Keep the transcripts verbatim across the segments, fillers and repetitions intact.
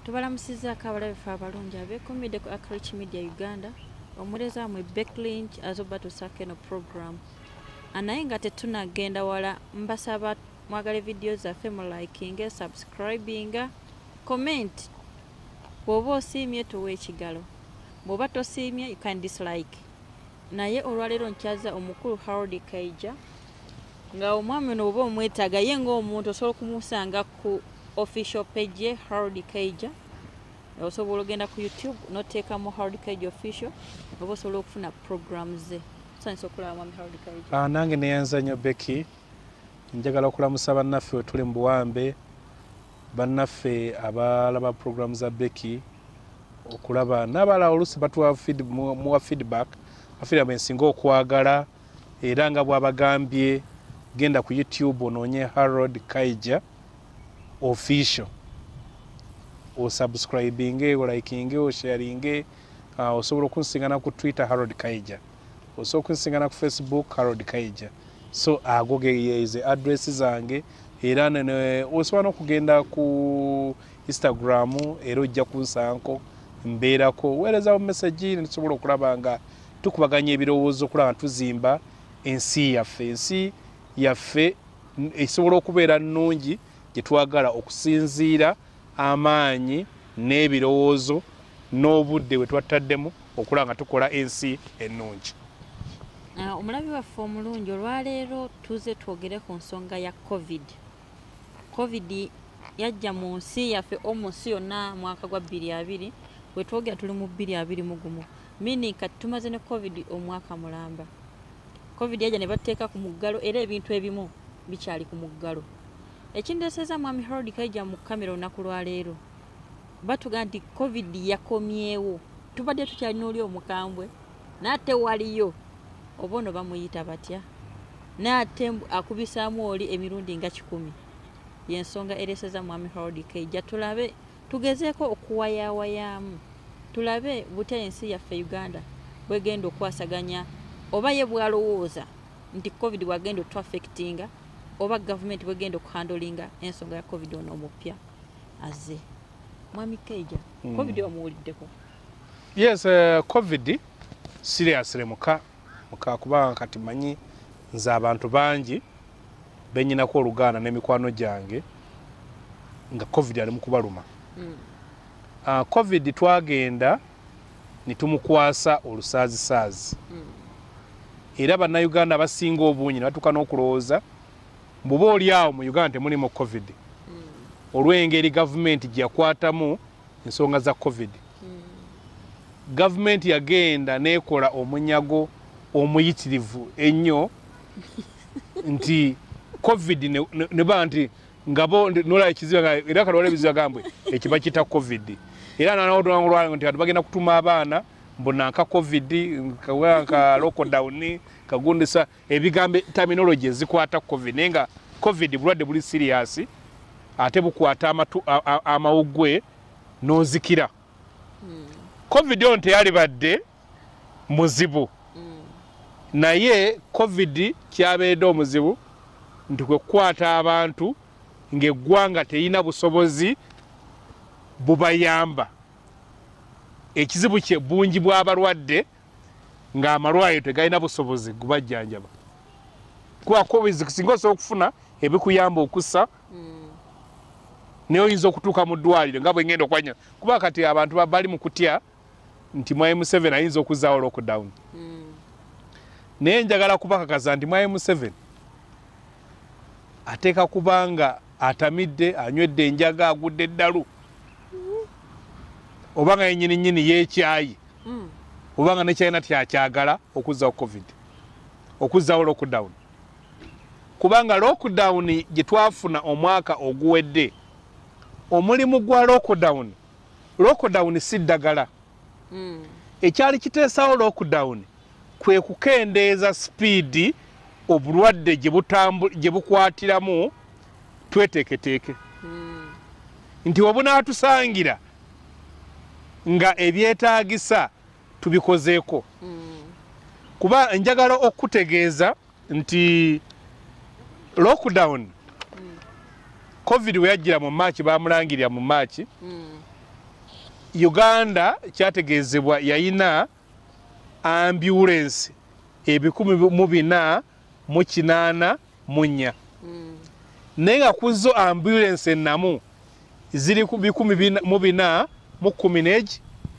Tubalamusizaako abalabe ffe abalungi abeekumidde ku ARKRICH Media Uganda omuleza mwe Backlink azoba tusaka eno program anaye nga tetunagenda wala mbasaba mwagale video zaffe mu liking subscribing comment bw'oba osiimye tuwa ekigalo bw'oba tosiimye you can dislike naye olwaleero nkyaza omukulu Harold Kaija nga omwami ono oba omwetaaga ye ng'omuntu osobola okumusanga ku official page Harold Kaija osobola ogenda ku YouTube noteekamu Harold Kaija official oba osobola okufuna programs ze sanso okulaba mwami Harold Kaija. Ah, nange neyanza nnyo Becky njagala okulamusa bannaffe tuli mu buwambe bannaffe abalaba programs za Becky okulaba n'abala olusi batuwa feed muwa feedback afira bensinga okwagala era nga bwabagambye genda ku YouTube onoonye Harold Kaija official o subscribing o liking o sharing uh, osobola okunsingana ku Twitter Harold Kaija osobola okunsingana ku Facebook Harold Kaija so agoge yeze address zange era ne osobola okugenda ku Instagram era ojja kunsanko mbeerako weereza message nsobola okulabanga tukubaganya ebirowoozo kulaba tuzimba ensi yaffe ensi yaffe esobola okubeera nnungi gye twagala okusinziira amaanyi n'ebirowoozo n'obudde bwe twataddemu okulaba nga tukola ensi ennungi. Uh, omulabi waffe omulungi olwaleero tuze twogere ku nsonga ya covid covid yajja mu nsi yaffe omu nsi yonna mwaka gwa bbiri abiri bwe twogera tuli mu bbiri abiri mu gumu mini kati tumaze ne covid omwaka mulamba covid yajja ne bateeka ku muggalo era ebintu ebimu bikyali ku muggalo ekindeeseza mwami Harold Kaija mu kamera olunaku lwaleero batuga nti covid yakomyewo tubadde tukyalina oli omukambwe n'ate waliyo oba ono bamuyita batya n'ate akubisaamu oli emirundi nga kikumi y'ensonga ereeseza mwami Harold Kaija tulabe tugezeeko okuwayawayaamu tulabe butya ensi yaffe Uganda bwegenda okwasaganya oba ye bwalowooza nti covid wagenda otuaffectinga oba government bwegenda okuhandolinga ensonga ya covid ono omupya azze mwami Kaija mm. covid wamuwuliddeko? Yes, uh, covid seriously muka muka kubanga kati manyi nze abantu bangi benyinako oluganda n'emikwano gyange nga covid ali mu kubaluma mm. uh, covid twagenda nitumukwasa olusaazi-saazi mm. era bannayuganda basinga obungi ne batuuka n'okulowooza mbuba oli awo mu Uganda temulimu covid mm. olw'engeri gavumenti gye yakwatamu ensonga za covid mm. gavumenti yagenda n'ekola omunyago omuyitirivu ennyo nti covid ne, ne, ne ba nti ngabo nola ekizibu era kalwala ebizibu agambwe ekiba kita covid era nanawodwangulwa nti bagenda kutuma abaana mbonanka covid kawanka lockdown kagundisa ebigambe terminology ezikwata covid nenga covid bulwadde buli serious ate bukwata amatu amawugwe nozikira mm. covid onte yali badde muzibu mm. naye covid kyabeedde omuzibu nti kwe kukwata abantu ng'eggwanga teyina busobozi bubayamba ekizibu kye bungi bw'abalwadde ng'amalwaliro tegalina busobozi gubajjanjaba kuba covid singa osobola okufuna ebikuyamba okussa mm. naye oyinza okutuuka mu ddwaliro nga bwe ngenda okwanya kuba kati abantu bali mu kutya nti mwai Museveni ayinza okuzzaawo lockdown mm. naye njagala kubakakaza nti mwai Museveni ateeka kubanga atamidde anywedde enjaga agudde eddalu obanga yenyini nyini yekyayi mm. obanga nekyalina tyakyagala okuzzaawo covid okuzzaawo lockdown kubanga lockdown gye twafuna omwaka oguwedde omulimu gwa lockdown lockdown si ddagala mm. ekyali kiteesawo lockdown kwe kukendeeza speed obulwadde gye bukwatiramu tweteeketeeke mm. nti obunaatusangira nga ebyetaagisa tubikozeeko mm. kuba njagala okutegeeza nti lockdown mm. covid we yajjira mu March bamulangirira mu March mm. Uganda kyategeezebwa yayina ambulance ebikumi mu bina mu kinaana mu nnya mm. naye nga kuzo ambulance ennamu ziri ku bikumi mu bina mu kumi n'egi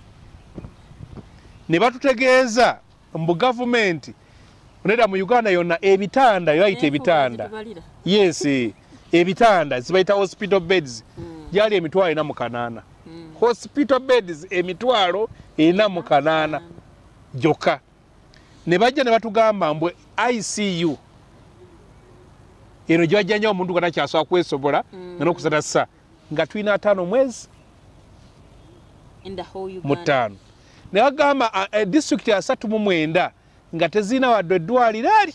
ne batutegeeza mbu gavumenti onera mu Uganda yonna ebitanda yoyita ebitanda yes ebitanda zibayita hospital beds gyali mm. emitwalo ena mu kanaana mm. hospital beds emitwalo ena mu kanaana joka ne bajja ne batugamba mbwe I C U eno gyajjanja omuntu gana kyasobola kwesobola mm. n'okusatasa nga tulina ataano mwezi mu ttaano ne bagamba uh, uh, district asatu mu mwenda nga tezina wadde eddwaliro ali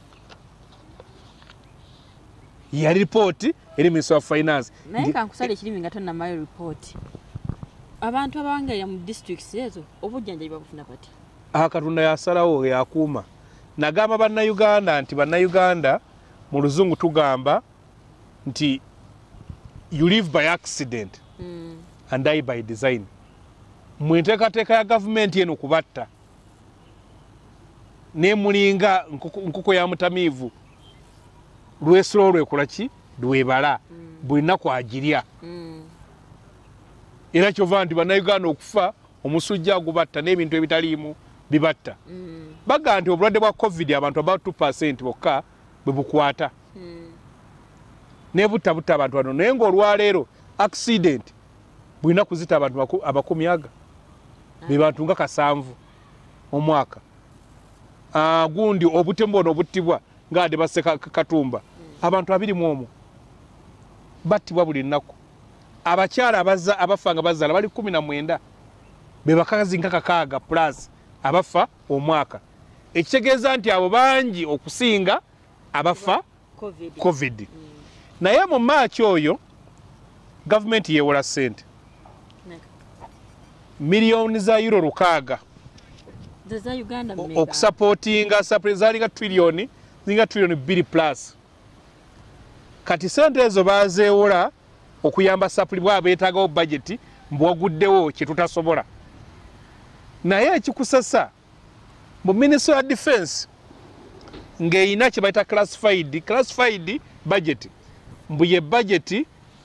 yali ripooti eri Minister of Finance naye kankusala ekirimi nga tonnamayo ripooti abantu abawangalira mu districts ezo obujjanjabi babufuna bati Katonda yasalawo yakuuma nagamba bannayuganda nti bannayuganda mu luzungu tugamba nti you live by accident mm. and die by design mwenteekateeka ya gavumenti eno kubatta nemulinga nkoko ya mutamiivu lwesolo lwekola ki lwebala mm. buli nnaku agirya mm. era kyova nti bannayuganda okufa omusujja gubatta n'ebintu ebitaliimu bibatta mm. baga nti obulwadde bwa covid abantu about two percent bokka bwe bukwata mm. nebutta butta abantu bano naye ng'olwaleero accident bulina kuzita abantu abakumi aga be bantu nga kasanvu omwaka uh, gundi obutembo ono obuttibwa ng'ade basse katumba mm. abantu abiri mu omwo battibwa buli nnaku abakyala abaza abafa nga bazaala bali kumi na mwenda be bakazi nga kakaaga plus abafa omwaka ekitegeeza nti abo bangi okusinga abafa covid, COVID. Mm. naye mu March oyo gavumenti yeewola ssente miliyoni za euro lukaaga okusapootinga zalinga triliyoni zinga triliyoni bbiri plus kati ssente ezo bazeewola okuyamba sapuli bwa beetaagawo budget mbwaguddewo kye tutasobola naye ekikusasa mu Ministry of Defense ng'eyina kye bayita classified classified budget mbu ye budget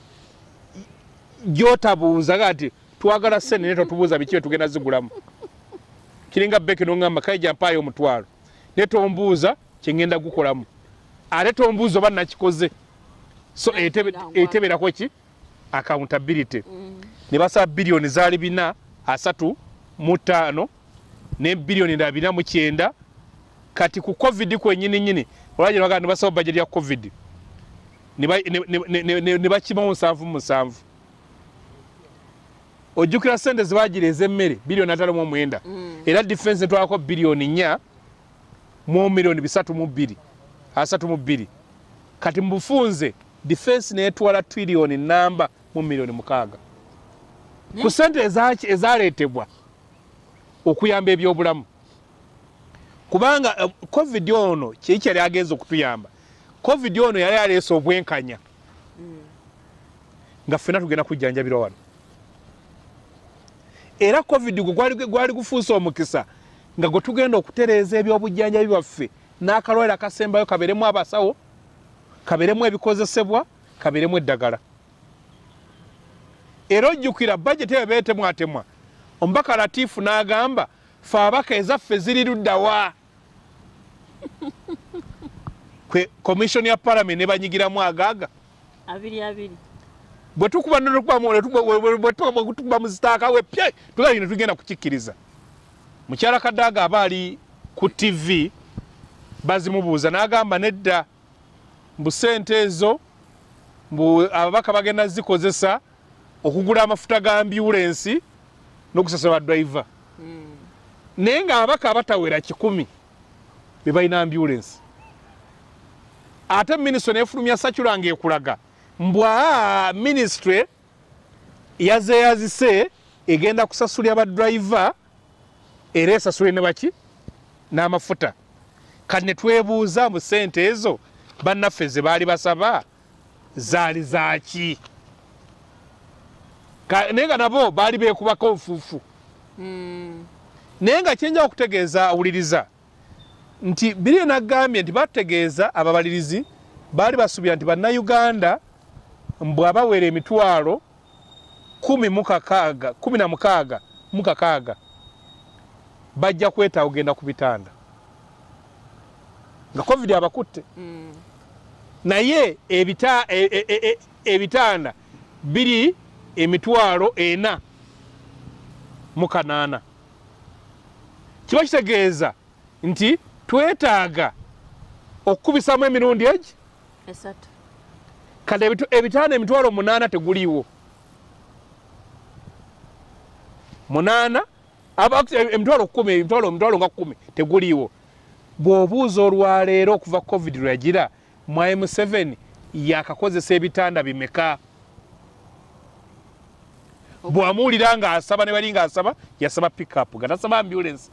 gy'otabuuza kati twagala ssente ne totubuuza biki tugenda zigulamu kiringa beke n'ongamba kayija mpaayo omutwalo ne tombuuza kye ngenda gukolamu ate tombuuza oba nakikoze so eteberako ki accountability mm. ne basaba biliyoni zaali bina asatu mu ttaano ne biliyoni ndala bina mu kyenda kati ku covid kwenyini nyini olwaje baga ne basaba budget ya covid ne bakimawo nsanvu mu nsanvu ojjukira ssente zibagira ez'emmere biliyoni ataano mu mwenda mm. era defense netwalako biliyoni nnya mu miliyoni bisatu mu bbiri asatu mu bbiri kati mu bufunze defense netwala triliyoni namba mu miliyoni mukaaga ku ssente ezaleetebwa okuyamba ebyobulamu kubanga uh, covid ono kye kyali agenza okutuyamba covid ono yali aleese obwenkanya mm. nga ffena tugenda kujjanjabirwa wano era covid gwali gwali gufuusa omukisa nga gwe tugenda okutereeza ebyobujjanjabi bwaffe n'akalwaliro akasembayo kaberemu abasawo kaberemu ebikozesebwa kaberemu eddagala era ojjukira bajeti eyo beetemwatemwa omubaka Latifu n'agamba fe abaka ezaffe ziri luddawa kwe komishoni ya parliament ne banyigiramu agaaga abiri abiri bwe tukuba tukuba mu zitaaka wepye tugalina tugenda kukikkiriza mukyala Kadaaga aba ali ku T V bazimubuuza n'agamba nedda mbu ssente ezo mbu ababaka bagenda zikozesa okugula amafuta ga ambulance n'okusasula driver mm. naye nga ababaka abatawera kikumi be balina ambulance ate minisitule n'efulumya Sakula ng'ekulaga mbwa ministry yazeeyazise egenda kusasulya ba driver era esasule ne baki n'amafuta kati ne twebuuza mu ssente ezo bannaffe ze baali basaba zaali zaaki naye nga nabo baali beekubako nfuufu naye nga kyenja okutegeeza awuliriza nti biri nagambye nti bategeeza ababalirizi baali basubira nti bannayuganda bw'abaweera emitwalo kumi mu kakaaga kumi na mukaaga mu kakaaga bajja kwetaaga ogenda ku bitanda nga covid abakutte naye ebita ebitanda biri emitwalo ena mu kanaana kiba kitegeeza nti twetaaga okukubisamu emirundi egi esatu kale ebitanda emitwalo munaana teguliiwo munaana emitwalo kumi emitwalo emitwalo nga kumi teguliiwo bw'obuuza olwaleero okuva covid lweyagira mwaye Museveni yakakozesa ebitanda bimeka bw'amuwulira nga asaba ne bali nga asaba yasaba pickup nga tasaba ambulance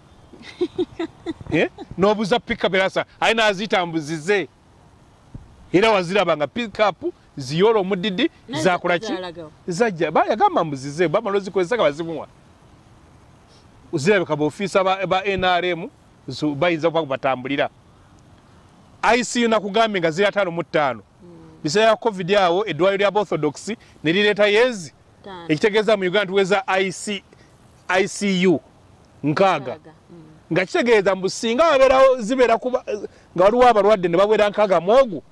eh n'obuuza pickup erasa ayi n'azitambuzize era waziraba nga pickup ziyola omudidi zakola ki zajja bayagamba mbuzize bamala ozikozesa nga bazimuwa uzirabika baofiisa ba N R M bayinza okuba kubatambulira I C U nakugambye nga ziri ataano mu ttaano biseera ya covid awo eddwaliro lya Orthodox ne lireeta yezi ekitegeeza mu Uganda tuweza I C U nkaaga nga kitegeeza mbu singa wabeerawo zibeera kuba nga waliwo abalwadde ne babeera nkaaga mwogu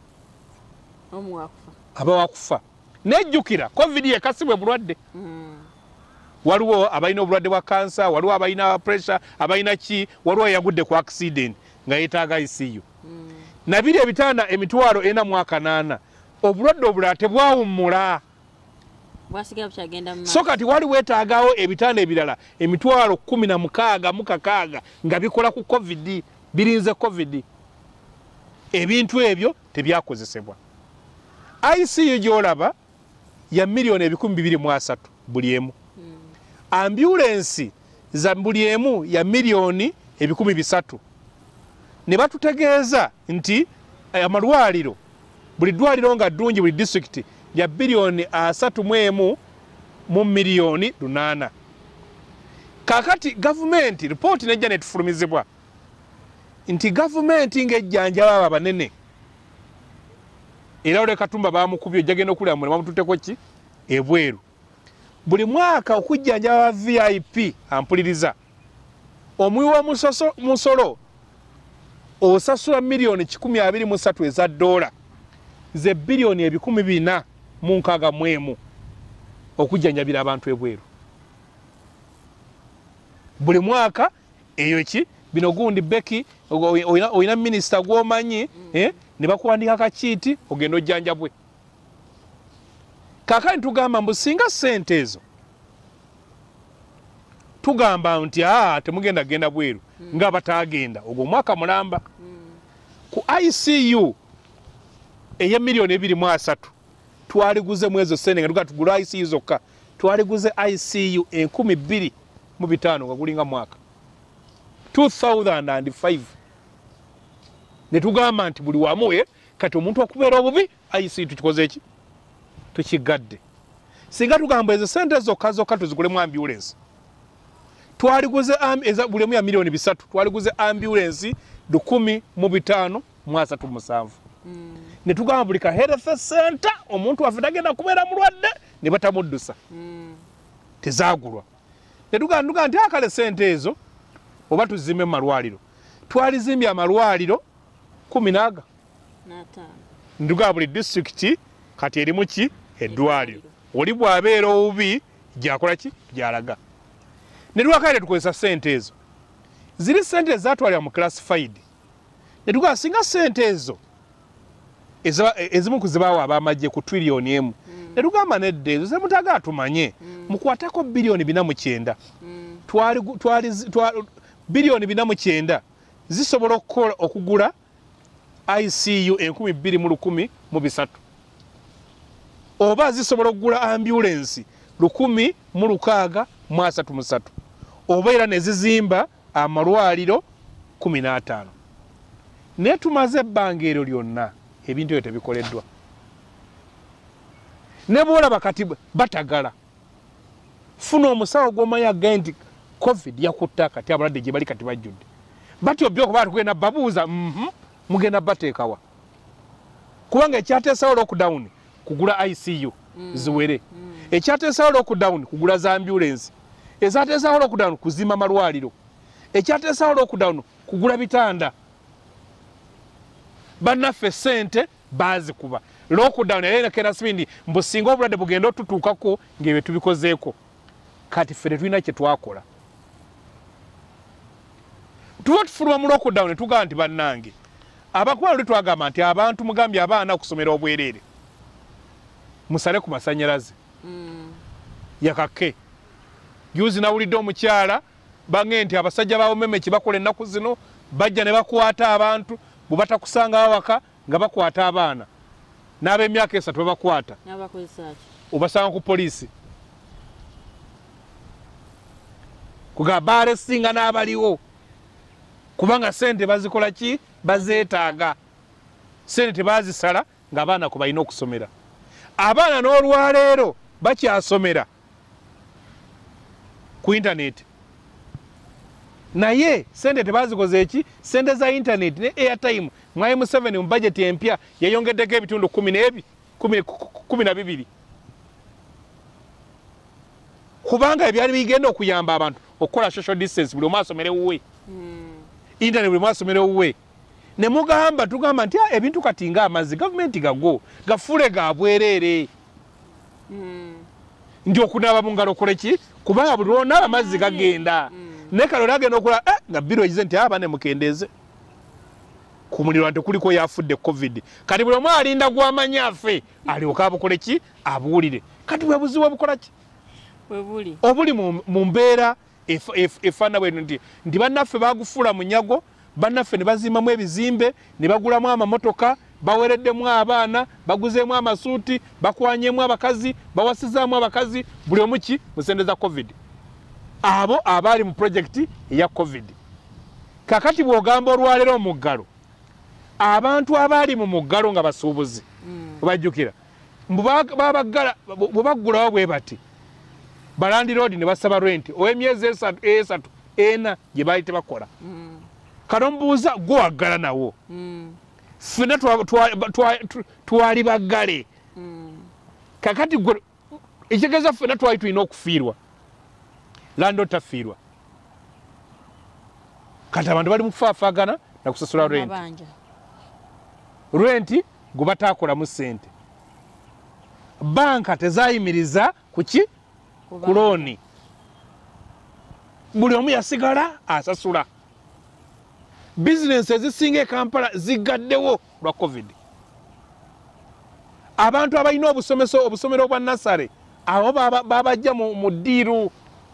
aba wakufa nejjukira covid yekasibwe bulwadde waliwo abalina obulwadde bwa kansa waliwo abalina pressure abalina ki waliwo yagudde ku accident nga yeetaaga I C U nabiri ebitanda emitwalo ena mu akanaana obulwadde obulala tebwawummula so kati wali weetaagawo ebitanda ebirala emitwalo kumi na mukaaga mu kakaaga nga bikola ku covid birinze covid ebintu ebyo tebyakozesebwa I C U gyolaba ya miliyoni ebikumi bibiri mu asatu buli emu ambulance za buli emu ya miliyoni ebikumi bisatu ne batutegeeza nti amalwaliro buli ddwaliro nga ddungi buli district ya biliyoni asatu mu emu mu miliyoni lunaana kakati gavumenti ripooti nejja netufulumizibwa nti gavumenti ng'ejjanjaba abo abanene era ole Katumba bamukubye ojjagenda okulira mulema mututteko ki ebweru buli mwaka okujjanjaba V I P ampuliriza omuwi wa musolo osasula miliyoni kikumi abiri mu ssatu eza dola ze biliyoni ebikumi bina mu nkaaga mu emu okujjanjabira abantu ebweru buli mwaka eyo ki bino gundi beki oyina minisita gw'omanyi eh, ne bakuwandika kakiiti ogenda ojjanjabwe kakati tugamba mbu singa ssente ezo tugamba nti aa temugenda genda bweru mm. nga batagenda ogwo mwaka mulamba mm. ku I C U eya miliyoni ebiri mu asatu twaliguze mwezo sente nga tuga tugula I C U zokka twaliguze I C U enkumi bbiri mu bitaano nga gulinga mwaka two thousand five ne tugamba nti buli wamuwe kati omuntu akubeera obubi I C U tukikoze eki tukigadde singa tugamba ezo sente zokka zokka tuzigulemu ambulance twaliguze eza buli emu ya miliyoni bisatu twaliguze ambulance lukumi mu bitaano mu asatu musanvu mm. ne tugamba buli ka health center omuntu waffe tagenda kubeera mulwadde ne batamuddusa mm. tezagulwa ne tugamba nti akale sente ezo oba tuzimbe mu malwaliro twalizimbye amalwaliro kumi naga nduga buli district kati erimu ki eddwaliro oli bw'abeera obubi gyakola ki gyalaga ne lwakaire tukozesa sente ezo ziri sente zatwalira mu classified ne tuga singa sente ezo ezimu kuzibawo abamajje ku trillion emu mm. ne tugamba nedde ezo zemutaga atumanye mm. mukwatako biliyoni bina mu kyenda mm. twali twali biliyoni bina mu kyenda zisobola okukola okugula I C U enkumi bbiri mu lukumi mu bisatu oba zisobola okugula ambulance lukumi mu lukaaga mu asatu musatu oba era ne zizimba amalwaliro kumi n'ataano ne tumaze ebbanga eryo lyonna ebintu ebyo tebikoleddwa ne bwolaba kati batagala funa omusawo gw'omanyi agaye nti covid yakutta kati abalwadde gye bali kati bajjudde batyo byo okuba tugenda babuuza mhm mugenda bateekawa kubanga ekyateesawo lockdown kugula I C U mm. ziwere mm. ekyateesawo lockdown kugula za ambulance ezateesawo lockdown kuzimba malwaliro ekyateesawo lockdown kugula bitanda bannaffe sente bazikuba lockdown yalina kera sibindi mbusinga obulwadde bugenda otutuukako ng'ebyo tubikozeeko kati ffe tetulina kye twakola tuba tufuluma mu lockdown ne tugamba nti bannange abakuba luli twagamba nti abantu mugambye abaana okusomera obwereere musale ku masannyalaze mm. yakake juzi nawulidde omukyala bange nti abasajja ba omeme kibakola ennaku zino bajja ne bakwata abantu bwe batakusanga wawaka nga bakwata abaana n'ab'emyaka esatu bebakwata obasanga ku poliisi kuga baaresinga n'abaliwo kubanga sente bazikola ki bazeetaaga sente tebazisala ng'abaana ku balina okusomera abaana n'olwaleero bakyasomera ku intaneti naye sente tebazikoze eki sente za intaneti ne airtime mwayi Museveni mu budget empya yayongeddeko ebitundu kumi n'ebi kumi na bibiri kubanga ebyali bigenda okuyamba abantu okukola social distance buli omu asomere wuwe mm. internet buli omu asomere wuwe ne mugamba tugamba nti ebintu kati nga amazzi gavumenti gago gafuule ga bwereere mm. nti okunaaba mu ngalo okole ki kubanga buli lwonaaba amazzi gagenda mm. ne kalo lagenda okola eh, nga biro egize nti aba ne mukendeeze ku muliro ante kuliko yafudde covid kati buli omu alinda gw'amanyaffe alyoka abukole ki abuwulire kati bwe buzibu obukola ki Webuli. obuli mu mbeera efaana bwe nti nti bannaffe bagufuula mu nyago bannaffe ne bazimamu ebizimbe ne bagulamu amamotoka bawereddemu abaana baguzeemu amasuuti bakwanyemu abakazi bawasizaamu abakazi buli omu ki musende za covid abo abaali mu projekiti eya covid kakati bw'ogamba olwaleero omuggalo abantu abaali mu muggalo nga basuubuzi mm. bajjukira bwe baggulawo bwe bati balandi road ne basaba rent ow'emyezi esatu esatu ena gye baali tebakola mm. kano mbuuza gwe waggala nawo mm. ffena twali baggale mm. kakati gwe ekitegeeza ffena twali tulina okufiirwa lando tafiirwa kati abantu bali mu kufaafaagana na kusasula rent rent gwe bataakolamu ssente banka tezayimiriza kuki ku looni buli omu yasigala asasula bizinensi ezisinga e Kampala zigaddewo lwa covid abantu abalina obusomeso obusomero obwa nasale abo babajja mu ddiiru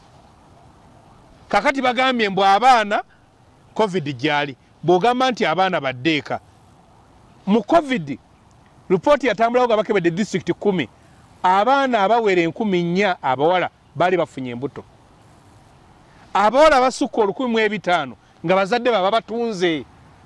kakati bagambye mbw abaana covid gyali bw'ogamba nti abaana baddeeka mu covid ripooti yatambulawo nga bakebedde disitulikiti kumi abaana abawera enkumi nnya abawala baali bafunye embuto abawala abasukka olukumi mu ebitaano nga bazadde baba batunze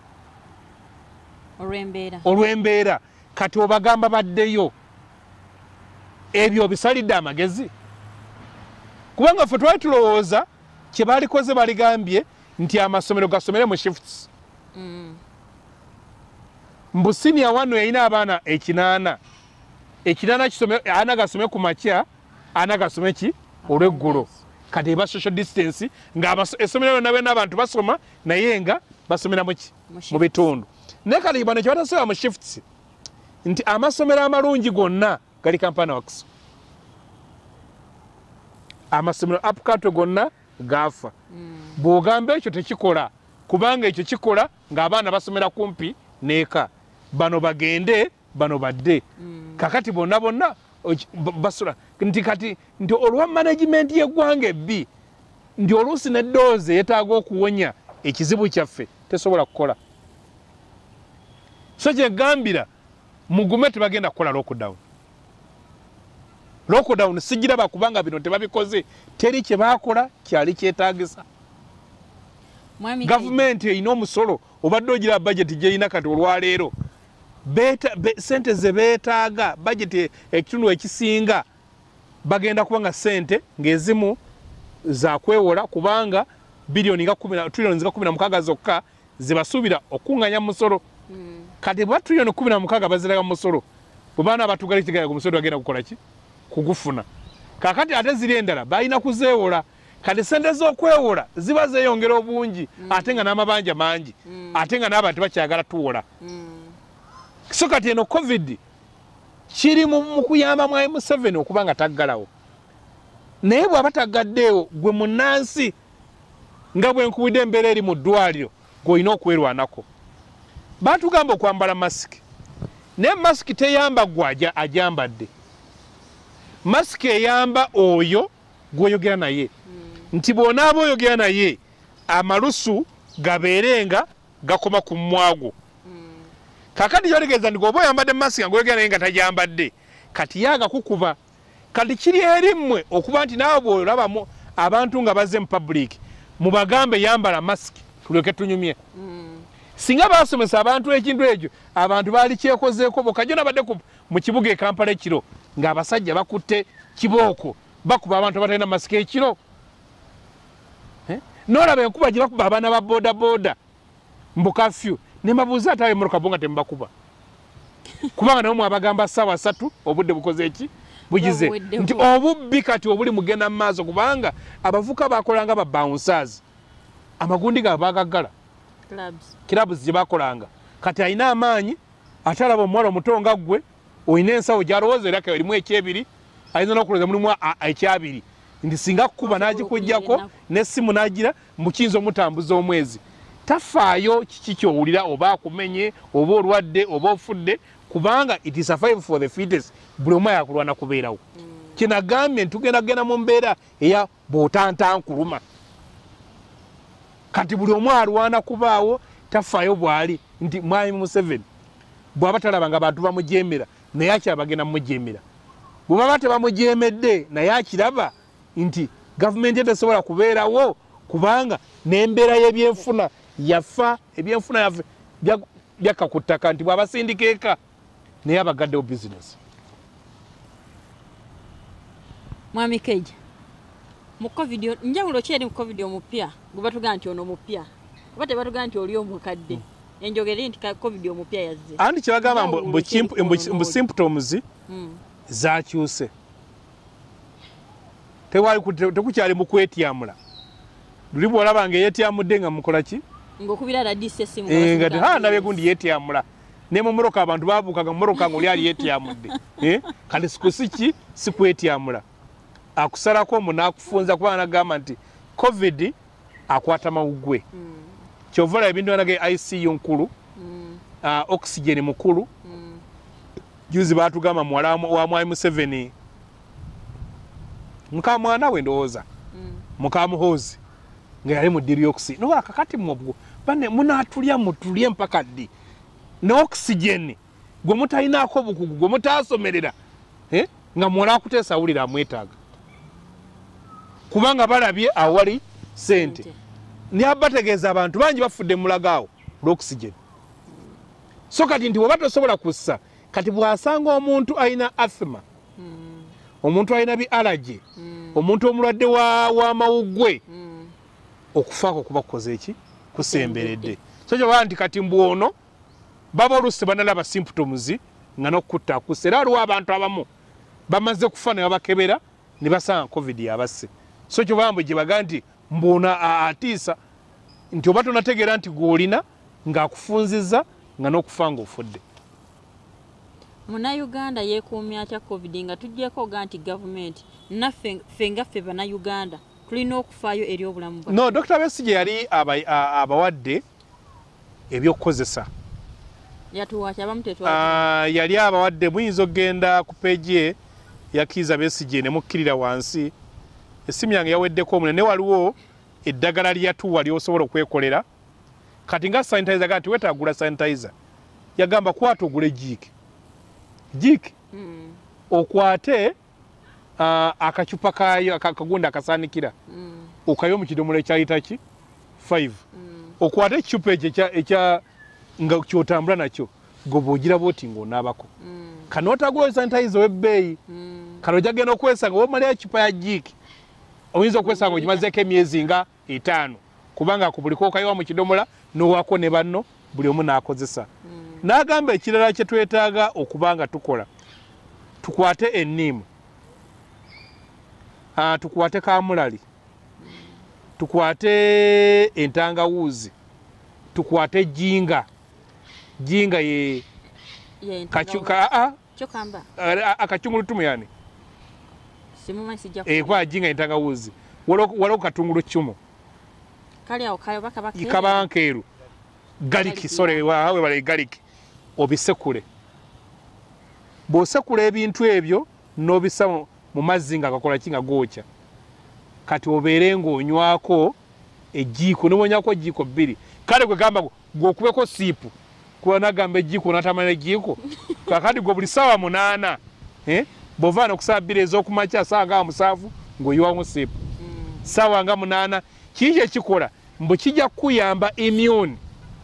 olw'embeera kati obagamba baddeyo ebyo bisalidde amagezi kubanga ffe twali tulowooza kye baalikoze baligambye nti amasomero gasomere mu shifts mm. mbu siniya wano yalina abaana ekinaana ekinaana kisome ana gasome ku makya ana gasome ki olw'eggulo kati eba social distance nga essomero lyonna byonna abantu basoma naye nga basomera muki mu bitundu naye kati bano kye batasobola mu shifts nti amasomero amalungi gonna gali Kampala Works amasomero apkato gonna gafa mm. bw'ogamba ekyo tekikola kubanga ekyo kikola ng'abaana basomera kumpi neeka bano bagende bano badde mm. kakati bonna bonna basula nti kati nti olwa management y'eggwanga ebbi nti oluusi neddoozi yeetaaga okuwonya ekizibu kyaffe tesobola kukola so kyegambira mugume tebagenda kukola lockdown lockdown sigiraba kubanga bino tebabikoze teri kye baakola kyali kyetaagisa gavumenti erina omusolo obadde ogira budget gy'erina kati olwaleero beta be, sente ze beetaaga budget ekitundu ekisinga bagenda kubanga sente ng'ezimu za kwewola kubanga bilioni nga trillions nga kumi na mukaaga zokka zibasuubira okunganya musolo mm. kati bwa trillion kumi na mukaaga baziraga musolo bwebana abatugali kigaya ku musolo bagenda kukola ki kugufuna kakati ate ziri endala balina kuzeewola kati sente z'okwewola ziba zeeyongera obungi mm. ate nga n'amabanja mangi mm. ate nga n'abantu bakyagala tuwola mm. so kati eno covid kiri mu kuyamba mwa Museveni okuba nga taggalawo naye bw'aba taggaddeewo gwe munnansi nga bwe nkubidde embeera eri mu ddwaliro gw'olina okwerwanako baatugamba okwambala masiki naye masiki teyamba gwe ajambadde masiki eyamba oyo gw'oyogera naye mm. nti bw'onaaba oyogera naye amalusu gabeerenga gakoma ku mmwago mm. kakati kyotegeeza nti oba oyambadde masiki ng'oyogera naye nga tajambadde kati yaagakukuba kati kiri eri mmwe okuba nti naawe bw'olabamu abantu nga bazze mu public mubagambe yambala masiki tulyoke tunyumye mm. singa basomesa abantu ekintu ekyo abantu baali kyekozeeko bokajjo nabadde mu kibuga e Kampala ekiro ng'abasajja bakutte kibooko bakuba abantu abatalina masiki ekiro eh? N'olaba enkuba gye bakuba abaana ba boda boda mbukafyu ne mbabuuza ate emmotoka bo nga temubakuba kubanga nabo mwabagamba ssaawa ssatu obudde bukoze eki bugize nti obubbi kati obuli mugenda mu maaso kubanga abavuka bakolanga ba bouncers amagundi ga bagaggala clubs gye bakolanga kati alina amaanyi ate alaba omuwala omuto nga ggwe olina ensawo gyalowooza era erimu ekyebiri ayinza n'okulowooza mulimu ekyabiri nti singa kukuba n'agikuggyako n'essimu n'agira mukiyinza omutambuza omwezi tafaayo kiki kyowulira oba akumenye oba olwadde oba ofudde kubanga it is a five for the fittest buli omu yakulwana kubeerawo mm. kinagambye ntugenda genda mu mbeera eya bw'otantankuluma kati buli omu alwana kubaawo tafaayo bw'ali nti mwami Museveni bw'aba talabanga abantu bamujeemera naye akyabagenda mumujeemera bwe baba tebamujeemedde naye akiraba nti gavumenti etesobola kubeerawo kubanga n'embeera y'ebyenfuna yafa ebyenfuna yaffe byakka ku ttaka nti bw'abasindikeeka naye abagaddewo bizinesi. Mwami Keija mu covid njawulo kyeri mu covid omupya gwe batugamba nti ono mupya oba tebatugamba nti oli omukadde enjogera nti covid omupya yazze andi kyebagamba mbu symptoms zakyuse tekukyali mu kwetyamula luli bw'olabanga eyetyamudde nga mukola ki ng'okubira radisi essimu nga ha nabe gundi yetyamula ne mu moroka abantu babuukaga mu moroka ng'oli ali yetyamudde kati sikusiki sikwetyamula akusalako omu n'akufunza kuba nagamba nti covid akwata mawuggwe kyova olaba ebintu banaga I C U nkulu oxygen mukulu juzi baatugamba muwala wa mwami Museveni muka mwana we ndowooza muka muhoozi nga yali mu dioxygen no akakati mubwo bane munaatulya mutulye mpaka ddi ne oxygen gwe mutayinaako bukugu gwe mutaasomerera eh nga muwala akuteesa awulira amwetaaga kubanga balabye awali sente ni abategeeza abantu bangi bafudde mulagaawo l'oxygen so kati nti bw'oba tosobola kussa kati bw'asanga omuntu alina asthma mm. omuntu alina bi allergy mm. omuntu omulwadde wa, wa mawuggwe mm. okufaako kuba kukoze eki kusemberedde so kyoba nti kati mbwono baba oluusi banalaba symptoms nga n'okutta akussa era waliwo abantu abamu bamaze kufa ne babakebera ne basanga covid yabasse so kyoba mbwe gye baga nti mbona atiisa nti oba tonategeera nti gw'olina ng'akufunzizza nga n'okufa ng'ofudde. Munnayuganda yeekuumya atya covid nga tujjeko oga nti gavumenti naffe ffe nga ffe bannayuganda tulina okufaayo eri obulamu bwaffe. No, Doctor Besigye yali abawadde ebyokukozesa. Yatuwa kyabamu tetwala. Uh, yali abawadde muyinza okgenda ku peegi ye yakiiza Besigye ne mukkirira wansi. Essimu yange yaweddeko omunene waliwo eddagala lyatuwa ly'osobola okwekolera. Kati nga sanitizer gati wetagula sanitizer. Yagamba kwata ogule jiiki. Jiiki. Mm. Okwate uh, akacupa kayo akagunda akasaanikira. Mm. Okayo mu kidomola ekyayita ki five. Mm. Okwate ekicupa ekyo ekya ekya nga kyotambula nakyo. gobogira boti ng'onaabako kano otagula sanitizer w'ebbeeyi kano ojagenda okwesanga womala ekipa ya jiki oyinza okwesanga ogimazeeko emyezi nga etaano kubanga ku buli kookayiwa mu kidomola n'owako ne banno buli omu n'akozesa n'agamba ekirala kye twetaaga okubanga tukola tukwate enniimu uh, tukwate kamulali tukwate entangawuuzi tukwate jinga jinga ye akachungulutumu yani e kwa jinga entangawuuzi waliwo katungulu cumu kabankeeru galiki sore wawe bale galiki obisekule bw'osekula ebintu ebyo n'obisa mu mazzi nga gakola kinga gookya kati obeere ng'onywako ejiiko n'obonyako ejiiko bbiri kale gwe gamba gw'okubeko siipu kuba nagamba ejiiko n'atamala ejiiko kakati gwe buli ssaawa munaana eh? bw'ovaana okusaawa bbiri ez'okumakya ssaawa nga musaavu ng'oyiwamu siipu ssaawa nga munaana kiki ekikola mbu kijja kukuyamba immune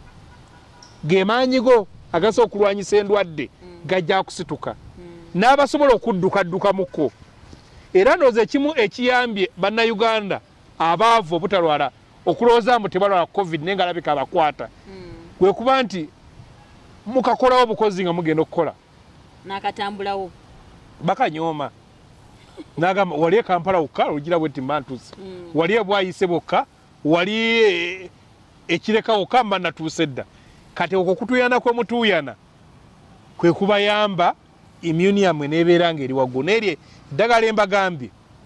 ge maanyigo agasobola okulwanyisa endwadde gajja kusituka n'abasobola okuddukaddukamukko era ndowooza ekimu ekiyambye bannayuganda abaavu obutalwala okulowooza mbu tebalwala covid naye nga alabika abakwata kwe kuba nti mukakolawo obukozi nga mugenda okukola n'akatambulawo bakanyooma n'agamba wali e Kampala wokka olugira bweti mbantuuse wali e Bwayise bokka wali ekireka wokka mba natuuse dda kati okwo kutuyana kwe mutuuyana kwe kubayamba immune yammwe n'ebeera ng'eri waggulu n'eryo eddagala embagambye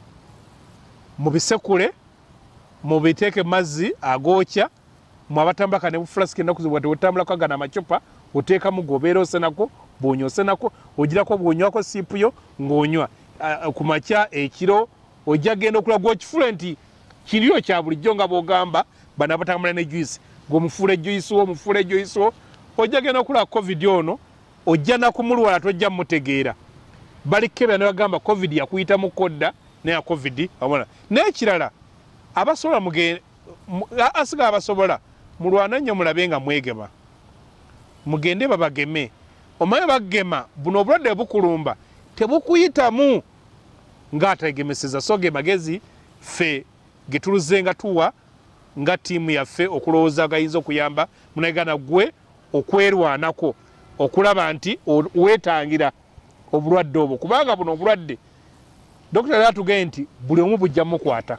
mubisekule mubiteeke mazzi agookya mu abatambulaka ne bufulasiki ennaku zibwa tewotambulako agana amacupa oteekamu gobeera osenako bw'onywa osenako ogirako bw'onywako siipu yo ng'onywa ku makya ekiro ojja genda okula gw'okifula nti kiriyo kya bulijjo nga bw'ogamba bano abatambula ne juice ng'omufuula ejuice wo omufuula ejuice wo ojja genda okula covid ono ojja nakumulwala tojja mutegeera balikebera ne bagamba covid yakuyita mu kodda neya covid abona n'ekirala abasobola mugende asiga abasobola mulwana nnyo mulabe nga mwegema mugende babageme omaye bagema buno obulwadde bukulumba tebukuyitamu ng'ategemeseza so ge magezi ffe getuluze nga tuwa nga tiimu yaffe okulowooza gayinza okuyamba munayigana gwe okwerwanako okulaba nti weetangira obulwadde obwo kubanga buno obulwadde dokita era atugee nti buli omu bujja mukwata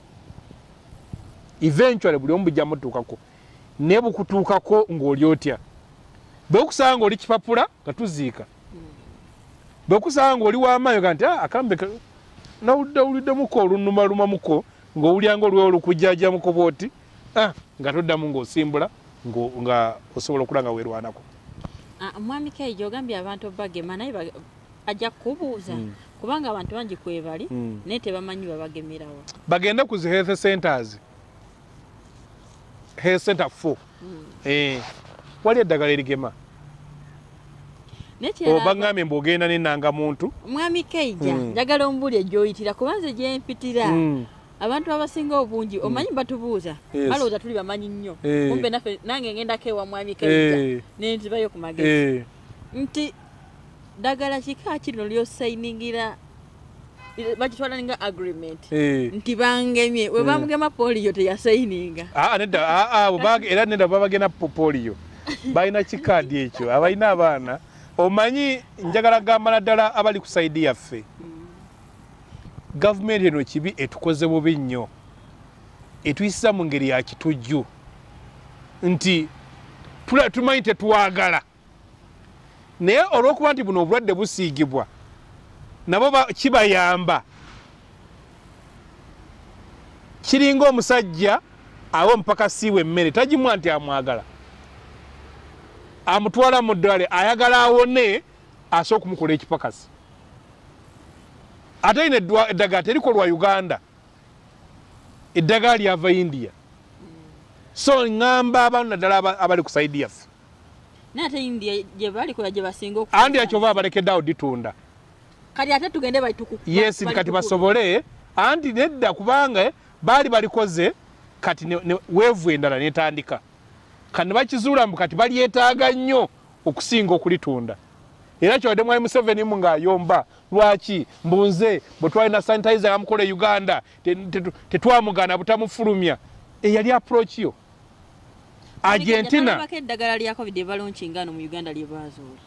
eventually buli omu bujja mutuukako naye bukutuukako ng'oli otya bwekusanga ng'oli kipapula nga tuziika bwekusanga ng'oli w'amaanyi ga nti akambe nawuliddemuko olunumalumamuko ng'owulyanga olwewo olukujjajjamuko bwoti nga toddamu ng'osimbula nga osobola okula nga weerwanako. Mwami Keijo ogambye abantu bagema naye ajja kubuuza kubanga abantu bangi kwebali naye tebamanyi babagemerawo. Bagende ku zi health centers. Health center four. Eh. Wali eddagala erigema. Obangambye mbu ogenda n'ennanga muntu. Mwami Keija njagala ombuli egyoyitira kubanze gye mpitira. Abantu abasinga obungi omanyi batubuuza balowooza tuli bamanyi nnyo kumbe naffe nange ngendako ewa Mwami Keija ne nzibayo ku magezi nti ddagala kika kino lyosayiningira bakitwala nga agreement nti bangemye we bamugema polio teyasayininga nedda era nedda babagenda polio balina kikaadi ekyo abalina abaana omanyi njagala gamba naddala abali ku saidi yaffe gavumenti eno kibi etukoze bubi nnyo etuyisa mu ngeri ya kitujju nti tumanyi tetuwagala naye olw'okuba nti buno obulwadde busiigibwa nabo kibayamba kiringa omusajja awo omupakasiiwe emmere tagimwa nti amwagala amutwala mu ddwale ayagala awone asobola okumukola ekipakasi ate ine eddagala terikolwa Uganda eddagala lyava India so ngamba abantu naddala abali ku saidi yaffe nate India gye balikola gye basinga oku andi akyova abalekeddeawo ditunda kati ate tugende bayituku yes kati basobole andi nedda kubanga baali balikoze kati weevu endala netandika kati bakizuula mbu kati balyetaaga nnyo okusinga okulitunda. Era kyo demu Museveni munga yomba lwaki mbunze botwalina sanitizer yamukole Uganda tetwamugana butamufulumya e yali approach yo Argentina bakeddagala lya covid balonchingano mu Uganda lye bazula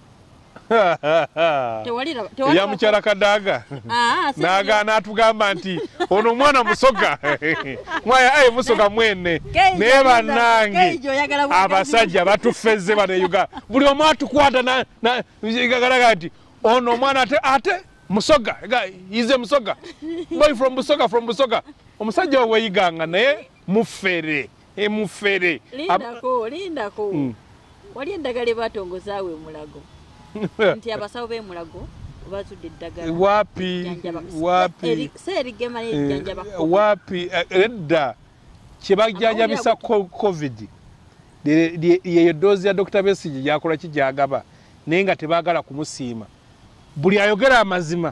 tewalira ya mukyala kadaga naga natugamba nti ono mwana musoga mwaya ayi musoga mwene ne banange abasajja batufezze bane Uganda buli omu atukwata na gagalaga nti ono mwana ate ate musoga ize musoga boy from musoga from musoga omusajja weyiganga naye mufere e mufere lindako lindako wali endagala batongozaawe mulago nti abasawo be mulago bazudde eddagala wapi wapi serigema n'ejjanjaba wapi edda kyebajjanjabisa covid ye dozi ya Doctor Besigye yakola kijagaba naye nga tebaagala kumusiima buli ayogera amazima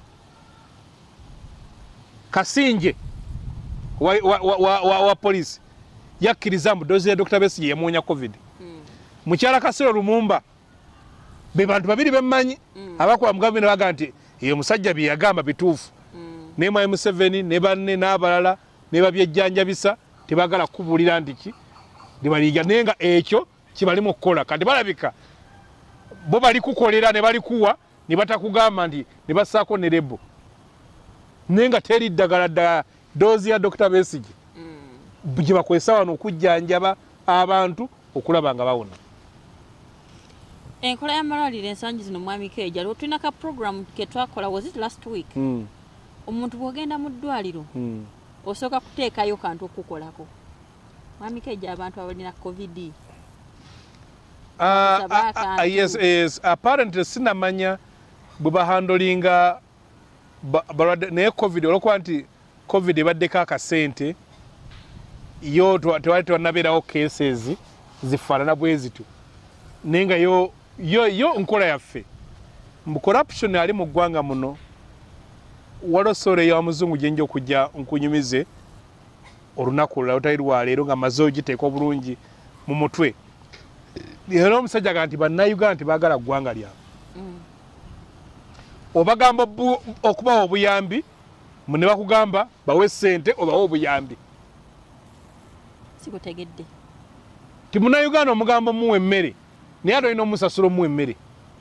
Kasinje wa, wa, wa, wa, wa polisi yakkiriza mu dozi ya Doctor Besigye yemuwonya covid mukyala Kasero Lumumba be bantu babiri bemmanyi mm. abakola mugambi ne baga nti eyo musajja bye yagamba bituufu mm. ne mwa Museveni ne banne n'abalala ne babyejjanjabisa tebagala kubulira ndiki ndibaliga nenga ekyo kibalimu okukola kati balabika bo bali kukolera ne bali kuwa ne batakugamba ndi ne basaako ne lebo nenga teri ddagala da dozi ya Doctor Besigye mm. gye bakwesa wano okujjanjaba abantu okulaba nga bawona. Enkola y'amalwaliro ensangi zino mwami Keja lwo tulina ka program ke twakola was it last week mm. omuntu bw'ogenda mu ddwaliro mm. osooka kuteekayo kantu okukolako mwami Keja abantu abalina covid uh, uh, uh, yes, yes. Apparently sinamanya bwe bahandolinga naye covid olwokuba nti covid ebaddeko akasente yo tewali tewanabeerawo cases zifaanana bwe zityo naye nga yo yo yo nkola yaffe mu corruption ali mu ggwanga muno walosole ya muzungu gyenje okujja nkunyumize olunaku lutali lwa leero nga maze ogiteeka bulungi mu mutwe era omusajja ga nti bannayuganda nti baagala ggwanga lyabwe mm. obagamba okubawa obuyambi ne bakugamba bawe ssente obawe obuyambi sikutegedde ti munnayuganda omugambo muwe emmere naye ate olina omusasula omuwa emmere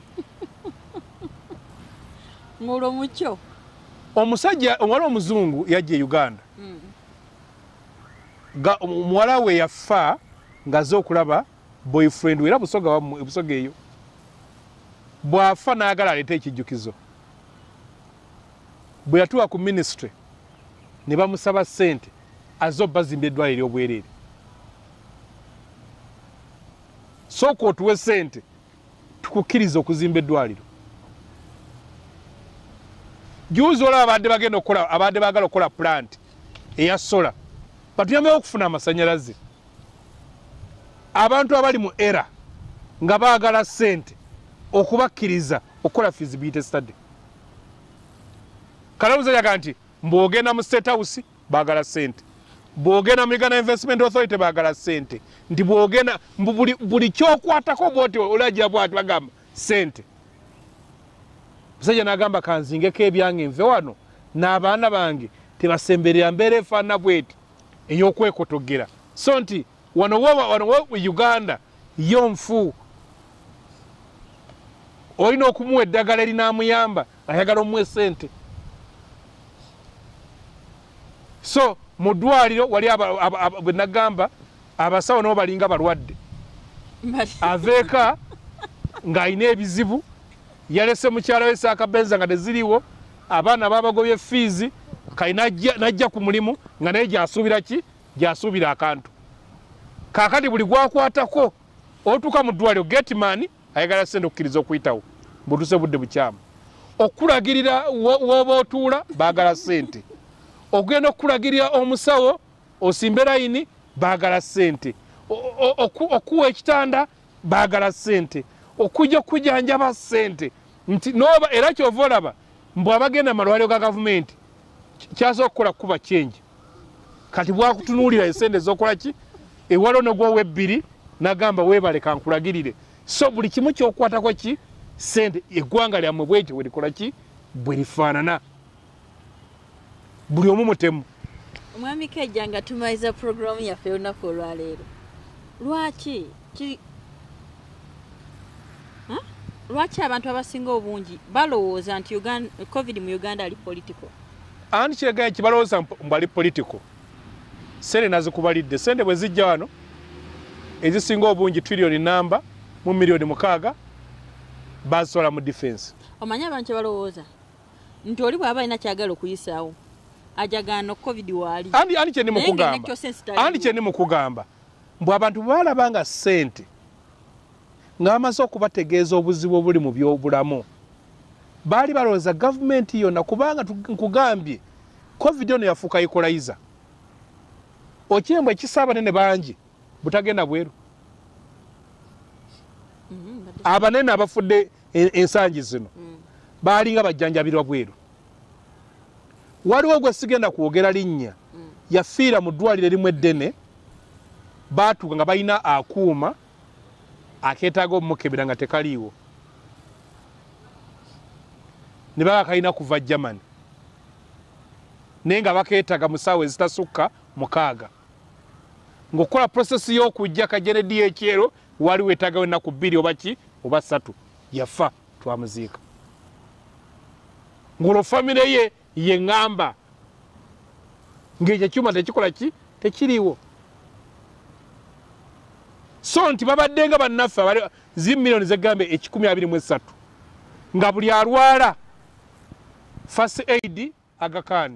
ng'olwo mukyo omusajja omuwala omuzungu yajja e Uganda mm. omuwala we yafa ng'azze okulaba boyfriend we era busoga wammwe ebusoga eyo bw'afa n'agala aleeta ekijjukizo bwe yatuuka ku ministry ne bamusaba ssente azze obbazimba eddwaliro ery'obwereere sooka otuwe ssente tukukkiriza okuzimba eddwaliro juuzi olaba abadde bagenda okukola abadde baagala okukola plant eya sola batuyambewo okufuna amasanyalaze abantu abali mu era nga baagala ssente okubakkiriza okukola feasibility study kalabuza yaga nti mbwogenda mu state house baagala ssente bwogenda mu Uganda Investment Authority baagala ssente nti bwogenda buli, buli kyokwatako bwoti olagira bwati bagamba ssente musajja n'agamba kanzingeko ebyange nve wano n'abaana bange tebasemberera mbeera efaanana bweti ey'okwekotogera so nti wano wano Uganda yo nfu olina okumuwa eddagala erinaamuyamba ayagala omuwa essente so mu ddwaliro wali bwe nagamba abasawo nabo balinga balwadde aveeka ng'alina ebizibu yalese mukyala we saakabenza nga teziriwo abaana babagobye fiizi kali najja ku mulimu nga naye gyasuubira ki gyasuubira akantu kaakati buli gwakwatako otuuka mu ddwaliro getman ayagala ssente okukkiriza okuyitawo butuse budde bukyamu okulagirira wooba otuula baagala ssente ogenda okulagirira omusawo osimbe layini baagala ssente okuwa ekitanda baagala ssente okujja okujanjaba ssente nti noba era kyova olaba mbw abagenda amalwaliro ga gavumenti kyasooka okukola kuba kyenji kati bwakutunuulira essente ez'okola ki ewalo negwowa ebbiri nagamba weebale kankulagirire so buli kimu kyokwatako ki sente eggwanga lyammwe bwetyo bwe likola ki bwe lifaanana buli omu mutemu. Omwami Kejja nga tumaliza programu yaffe olunaku olwaleero lwaki ki huh? Lwaki abantu abasinga obungi balowooza nti Uganda, covid mu Uganda ali political? Ani kiregaya kibalowooza mbu ali political sente nazikubalidde sente bwe zijja wano ezisinga obungi trillion namba mu miliyoni mukaaga basola mu defense. Omanya abantu kye balowooza nti oli bw'aba alina kyagala okuyisaawo ajagano covid wali andi andi kye ni mukugamba andi kye ni mukugamba mbu abantu balaba nga sente ng'amaze okubategeeza obuzibu obuli mu byobulamu baali balowooza gavumenti yonna kubanga nkugambye covid ono yafuuka equalizer okyembwa ekisa abanene bangi butagenda bweru mm -hmm, abanene abafudde ensangi zino mm. baalinga bajjanjabirwa bweru. Waliwo gwe sigenda kwogera linnya mm. yafiira mu ddwaliro erimu eddene baatuuka nga balina akuuma akeetaaga omukebera nga tekaliiwo ne baba kalina kuva Germany naye nga bakeetaaga mu ssaawa ezitasukka mukaaga ng'okukola prosesi y'okujja kajenedi ekyero waliwo etagawo ennaku bbiri oba ki oba ssatu yafa twamuziika ng'olwo famire ye ye ngamba ng'ekyo kyuma tekikola ki tekiriiwo so nti babadde nga bannaffe zi miliyoni zegambe ekikumi abiri mu esatu nga buli alwala first aid agakaani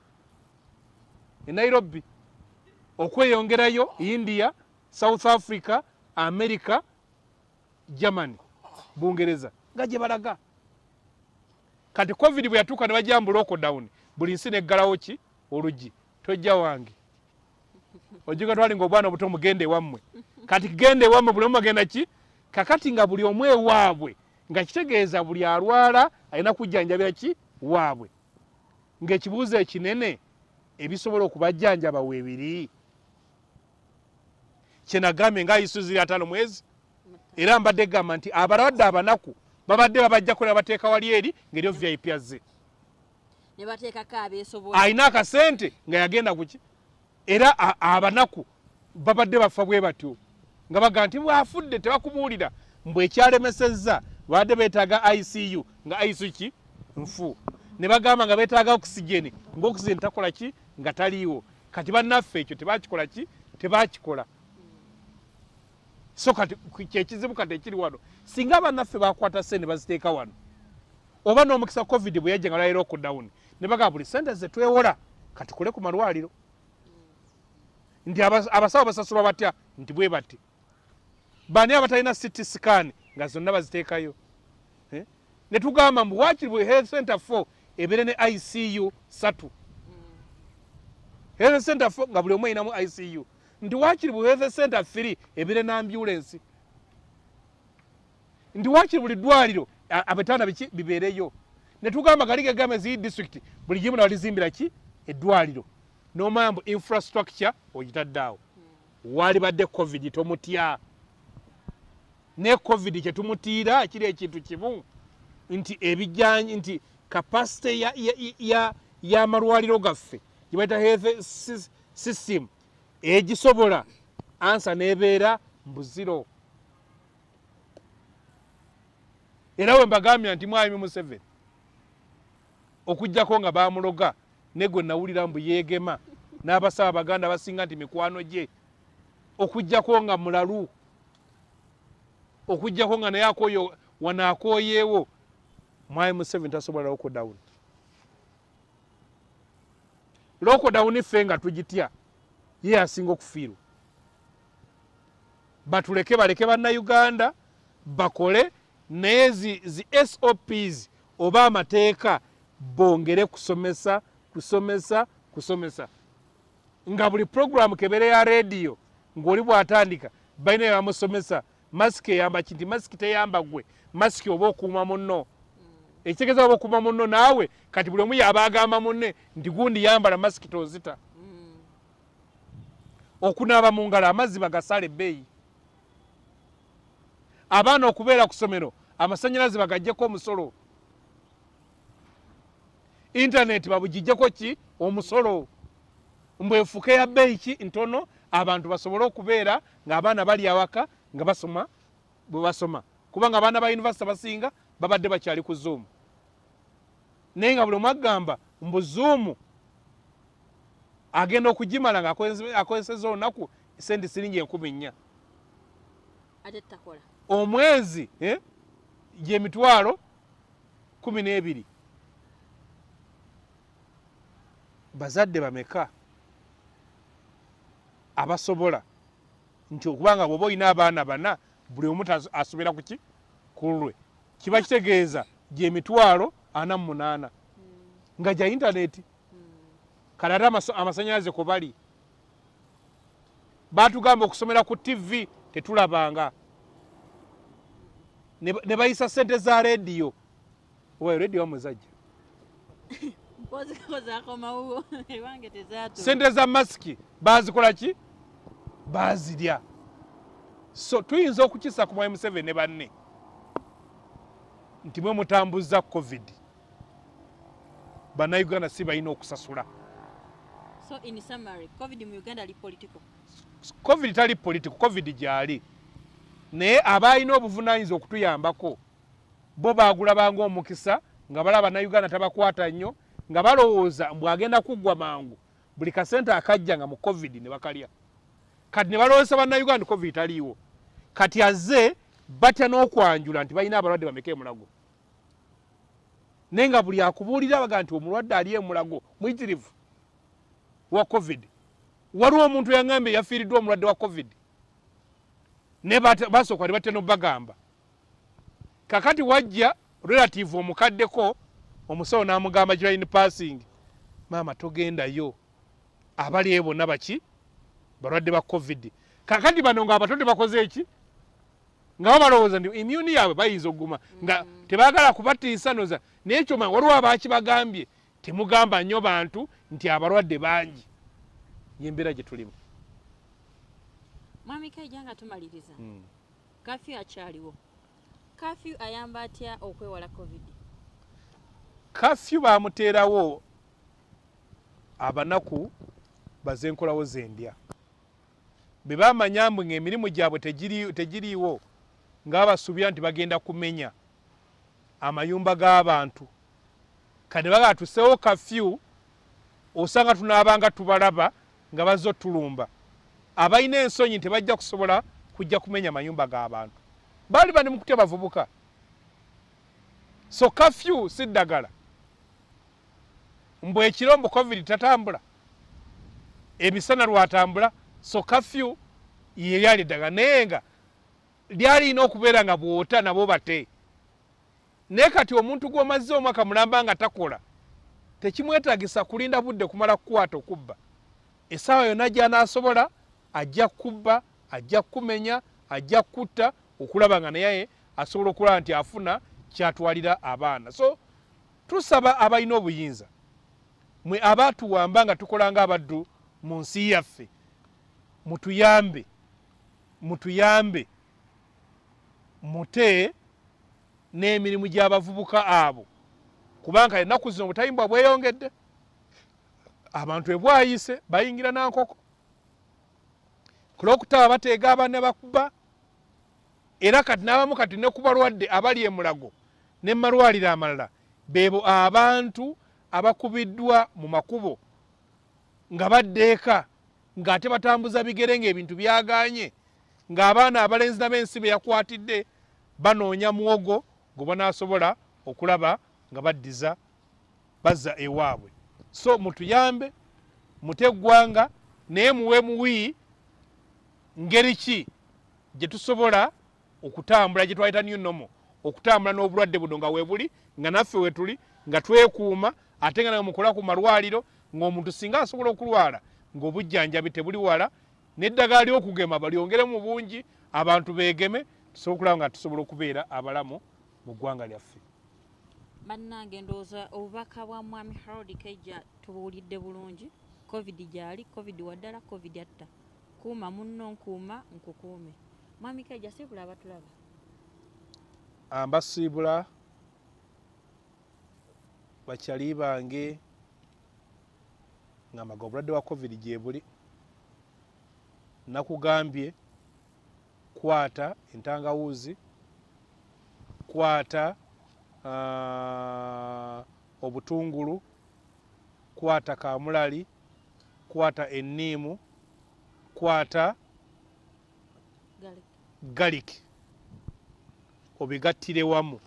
e Nairobi okweyongerayo India, South Africa, America, Germany, Bungereza nga gye balaga kati covid bwe yatuuka ne bajambu lockdown buli nsi neggalawo ki olugi tojja wange ojiga twali ng'obwana obuto mugende wammwe kati gende wammwe buli omu agenda ki kakati nga buli omwe waabwe nga kitegeeza buli alwala alina kujjanjabira ki waabwe ng'ekibuuzo ekinene ebisobola okubajjanjaba weebiri kyenagambye ng'ayisuzira ataano mwezi era mbadde gamba nti abalwadde abanaku babadde babajja kola bateeka wali eri ng'eryo V I P azze ne bateekako abeesobola alina akasente nga yagenda kuki era abanaku babadde bafa bwe batyo nga baga nti bwafudde tebakubuulira mbwe ekyalemesezza babadde beetaaga I C U nga I C U ki nfu ne bagamba nga beetaaga oxygeni ng'oxygeni takola ki nga taliiwo kati bannaffe ekyo tebakikola ki tebakikola so kati kyekizibu kati ekiri wano singa bannaffe bakwata sente baziteeka wano oba n'omukisa covid bwe yajja nga lwali lockdown ne bagamba buli sente ze twewola kati kule ku malwaliro nti abasawo basasulwa batya nti bwe bati bani abatalina city scan nga zonna baziteekayo eh? ne tugamba mbu waakiri bwe health center four ebeere ne I C U satu mm. health center four nga buli omu ayinamu I C U nti waakiri bwe health center three ebeere na ambulance nti waakiri buli ddwaliro abetanda biki bibeereyo ne tugamba galige game zi district buli gimu nalizimbira ki eddwaliro n'omambu infrastructure ogitaddaawo mm. wali badde covid tomutya ne covid kye tumutiira kiri ekintu kimu nti ebijjanyi nti capacity ya ya ya, ya malwaliro gaffe gibaita health system egisobola ansa nebeera mbuziro era we mbagambya nti mwami Museveni okujjako nga bamuloga negwe nawulira mbu yeegema n'abasaaba baganda basinga nti mikwano gye okujjako nga mulalu okujjako nga naye akoyo wanaakoyeewo mwami Museveni tasobola lockdown lockdown ffe nga tugitya ye asinga okufiirwa batuleke baleke bannayuganda bakole naye zi, zi S O Ps oba amateeka bongere kusomesa kusomesa kusomesa nga buli programu kebere ya radio ng'oli bw'atandika balina bye bamusomesa masiki eyamba kinti masiki teyamba gwe masiki oba okuuma munno ekitegeeza oba okuuma munno naawe kati buli omu yaba agamba munne nti gundi yambala masiki tozita mm. okunaaba mu ngalo amazzi bagasala ebbeeyi abaana okubeera ku ssomero amasanyalaze bagajjeko omusolo, intaneti babugijjeko ki omusolo, mbwefuke ya bbeeyi ki ntono abantu basobole okubeera ng'abaana bali awaka nga basoma bwe basoma, kubanga abaana ba yunivasite basinga babadde bakyali ku Zoom. Naye nga buli mwagamba mbu Zoom agenda okugimala nga akozeseza olunaku sente siringi enkumi nnya omwezi, eh? Gyemitwalo kumi n'ebiri. Bazadde bameka abasobola nti okubanga bw'oba olina abaana bana buli omu asobera ku ki kulwe, kiba kitegeeza gyemitwalo ana mu munaana nga gya intaneti. Kale ate amasanyalaze kwe bali batugamba okusomera ku tivi tetulabanga, ne bayisa sente za rediyo. Owayo rediyo wamuzajja sente za masiki bazikola ki bazirya. So tuyinza okukisa ku mwami Museveni ne banne nti mwe mutambuza covid, bannayuganda si balina okusasula. So in summary, COVID mu Uganda li political. COVID tali political, COVID gyali. Naye abalina obuvunaanyizibwa okutuyambako bo baagulabanga omukisa nga balaba bannayuganda tabakwata nnyo, nga balowooza bw'agenda kuggwa mangu buli kasente akajja nga mu COVID ne bakalya. Kati ne balowooza bannayuganda COVID taliiwo. Kati azze batya n'okwanjula nti balina abalwadde bameka emulago. Naye nga buli akubuulira baga nti omulwadde ali emulago muyitirivu wa COVID. Waliwo omuntu yangambye yafiiriddwa omulwadde wa COVID ne basooka ne batya n'obagamba. Kakati wajja relative omukaddeko omusawo n'amugamba join passing, maama togendayo, abali ebo bonna baki balwadde ba COVID. Kakati bano nga abato tebakoze eki nga babalowooza nti immune yaabwe bayinza okuguma nga tebaagala kubatiisa noza. Naye ekyo waliwo abaakibagambye temugamba nnyo bantu nti abalwadde bangi. Yembeera gye tulimu. Mwami Kaija nga tumaliriza. Mm. Kafyu akyaliwo. Kafyu ayamba atya okwewala COVID? Kafyu baamuteerawo abanaku bazenkolawo zendya. Be baamanya mbu ng'emirimu gyabwe tegiriiwo ng'abasuubira nti bagenda kumenya amayumba g'abantu. Kati baga tuseewo kafyu osanga tunaabanga tubalaba nga bazze tulumba. Abalina ensonyi tebajja kusobola kujja kumenya mayumba g'abantu. Baali bali mu kutya bavubuka. So kafyu si ddagala. Mbwe ekirombo COVID tatambula. Emisana lwatambula. So kafyu ye yali ddagala. Naye nga lyalina okubeera nga bwota nabo bate. Naye kati omuntu gw'omazze omwaka mulamba nga takola tekimwetagisa kulinda budde kumala kukwata okubba. Essaawa yonna gy'anaasobola ajja kubba, ajja kumenya, ajja kutta okulaba nga naye asobola okulaba nti afuna kyatwalira abaana. So tusaba abalina obuyinza, mwe abaatuwamba nga tukola ng'abaddu mu nsi yaffe, mutuyambe mutuyambe mute n'emirimu gy'abavubuka abo, kubanga ennaku zino obutayimbwa bweyongedde. Abantu ebwayise bayingira nankoko kulwokutaba bateega abaana bakuba, era kati n'abamu kati ne ku balwadde abali emulago ne malwaliro amalala beebo abantu abakubiddwa mu makubo nga baddeeka ng'ate batambuza bigere ng'ebintu byaganye, ng'abaana abalenzi n'ab'ensi be yakwatidde banoonya muwogo gwe banaasobola okulaba nga baddiza bazza ewaabwe. So mutuyambe mute eggwanga naye muwe muwi ngeri ki gye tusobola okutambula gye twayita new normal, okutambula n'obulwadde buno nga weebuli nga naffe we tuli nga twekuuma ate nga mukola ku malwaliro ng'omuntu singa asobola okulwala ng'obujjanjabi tebuli wala n'eddagala ly'okugema balyongeremu bungi abantu beegeme tusobola okulaba nga tusobola okubeera abalamu mu ggwanga lyaffe. Bannange ndowooza obubaka bwa mwami Harold Kaija tubuwulidde bulungi. COVID gyali, COVID waddala, COVID atta. Kuuma munno nkuuma nkukuume. Mwami Kaija sibula abatulaba ambasiibula bakyali bange ng'amaga obulwadde wa covid gye buli nakugambye kwata entangawuuzi kwata uh, obutungulu kwata kamulali kwata enniimu kwata garlic, garlic. Obigattire wamu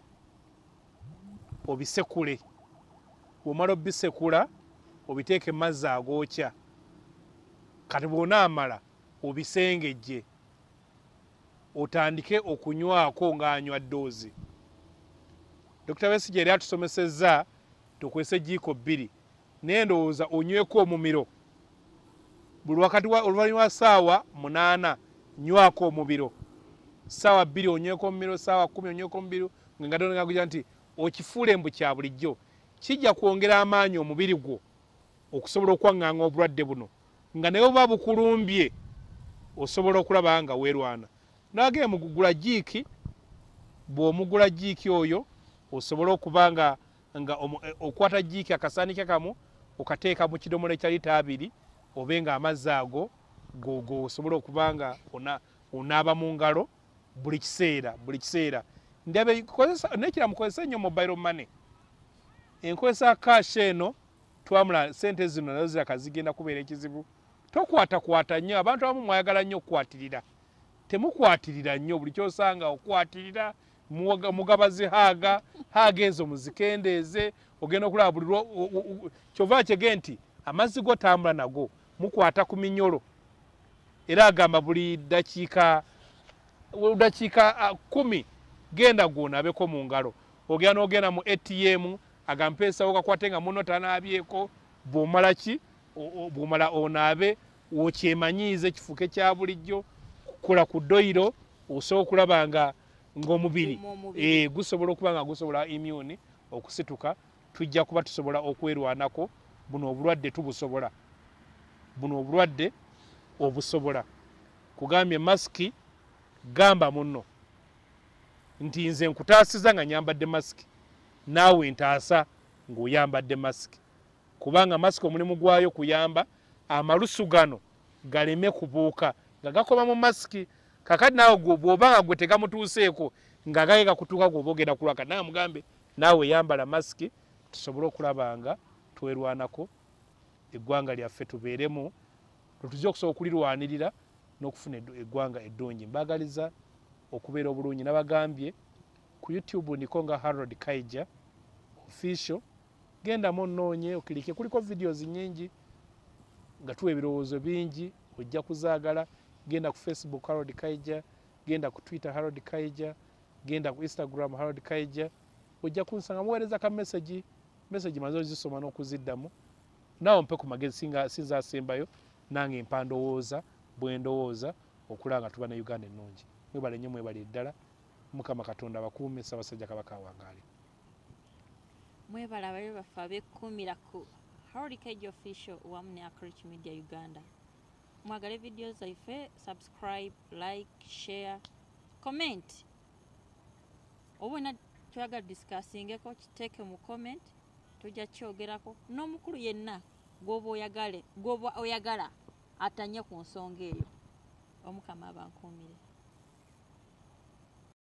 obisekule bw'omala obisekula obiteeke mazzi agookya kati bw'onaamala obisengejje otandike okunywako ng'anywa ddoozi. Dokita Besigye yali atusomesezza tukwese jiiko bbiri naye ndowooza onyweko omumiro buli wakati oluvannyuma ssaawa munaana nywako omubiro ssaawa bbiri onyweko omumiro ssaawa kkumi onyweko omubiri ngengadonagaguja nti okifuule mbu kya bulijjo kijja kwongera amaanyi omubiri gwo okusobola okwaŋŋaŋa obulwadde buno nga naye oba bukulumbye osobola okulaba nga weerwana. Nagee mugugula jiiki bw'omugula jiiki oyo osobola okuba nga nga okwata jiiki akasaanike kamu okateeka mu kidomola ekya lita abiri obe nga amazzi ago go osobola okuba nga onaaba mu ngalo buli kiseera buli kiseera. Ndabe nekira mukozesa nnyo mobile money enkozesa cash eno twamula sente zino nazo zirakazigenda kubeera ekizibu. Tokwatakwata nnyo abantu abamu mwayagala nnyo okukwatirira temukwatirira nnyo buli kyosanga okwatirira mugabazi haaga haaga ezo muzikendeeze ogenda okulaba buli kyova kyege nti amazzi go tambula nago mukwata ku minyolo era agamba buli dakiika dakiika kumi genda gw'onaabeko mu ngalo ogenda n'ogenda mu A T M agamba mpesa okakwate nga muno tanaabyeko bw'omala ki bw'omala onaabe wokyemanyiize kifuke kya bulijjo kukola ku ddoiro osobola okulaba nga ng'omubiri eh gusobola okuba nga gusobola immune okusituka tujja kuba tusobola okwerwanako buno obulwadde tubusobola buno obulwadde obusobola kugambye masiki gamba muno nti nze nkutaasiza nga nyambadde masiki naawe ntaasa ng'oyambadde masiki kubanga masiki omulimu gwayo kuyamba amalusu gano galeme kubuuka nga gakoma mu masiki kakati naawe bw'oba nga gwe tegamutuuseeko nga gayega kutuuka gwoba ogenda kulwaka naye mugambe naawe yambala masiki tusobole okulaba nga twerwanako eggwanga lyaffe tubeeremu tujja okusobola okulirwanirira n'okufuna eggwanga eddungi. Mbaagaliza okubeera obulungi nabagambye ku YouTube ndiko nga Harold Kaija official genda monnoonye okilike kuliko videos nyingi nga tuwa ebirowoozo bingi ojja kuzaagala. Genda ku Facebook Harold Kaija, genda ku Twitter Harold Kaija, genda ku Instagram Harold Kaija ojja kunsanga muweereza ka message message mazo zisoma n'okuziddamu naawe mpe ku magezi singa sinza asembayo nange mpandowooza bwe ndowooza okulanga tuba na Uganda ennungi. Mwebale nnyo mwebale ddala Mukama Katonda abakuume Ssaabasajja Kabaka awangaale. Mwebale ababe baffe abekkuumira ku Harold Kaija official wamu ne ARKRICH Media Uganda. Mwagale video zaife, subscribe, like, share, comment. Obwena twaga discussingeko kiteeke mu comment tujja kyogerako n'omukulu yenna gwoba oyagale gwoba oyagala atanye ku nsonga eyo. Omukama abankuumire.